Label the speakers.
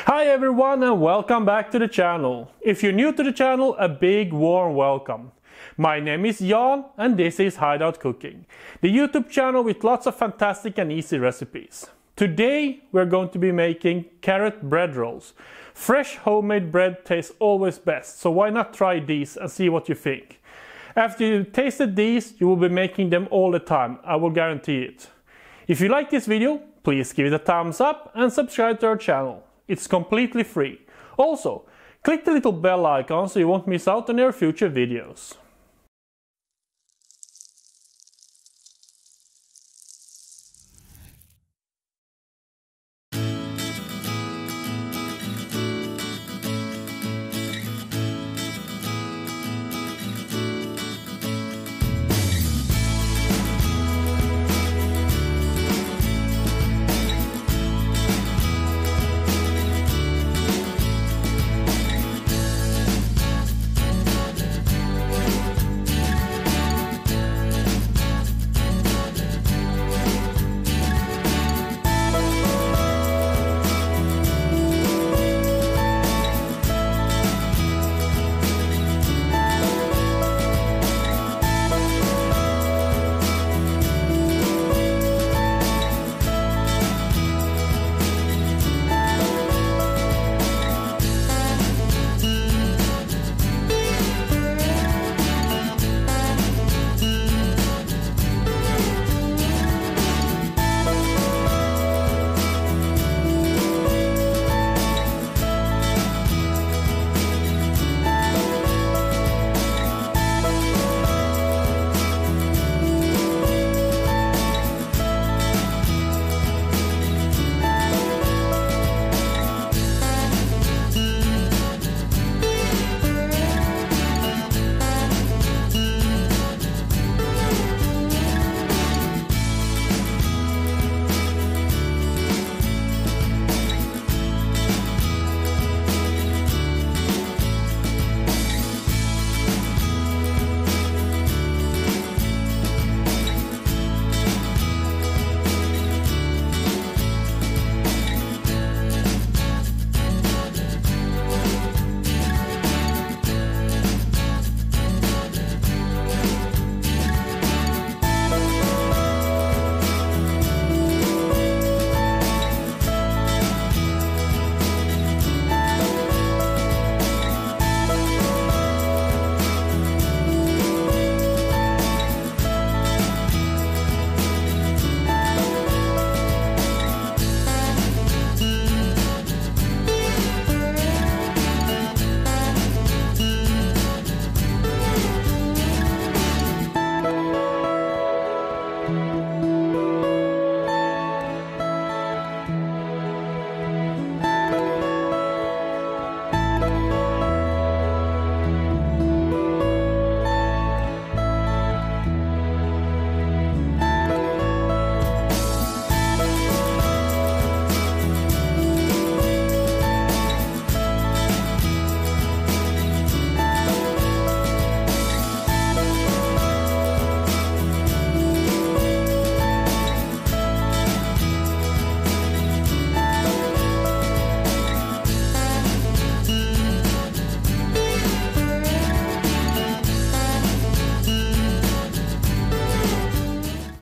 Speaker 1: Hi everyone and welcome back to the channel. If you're new to the channel, a big warm welcome. My name is Jan and this is Hideout Cooking, the YouTube channel with lots of fantastic and easy recipes. Today we're going to be making carrot bread rolls. Fresh homemade bread tastes always best, so why not try these and see what you think. After you've tasted these, you will be making them all the time, I will guarantee it. If you like this video, please give it a thumbs up and subscribe to our channel. It's completely free. Also, click the little bell icon so you won't miss out on our future videos.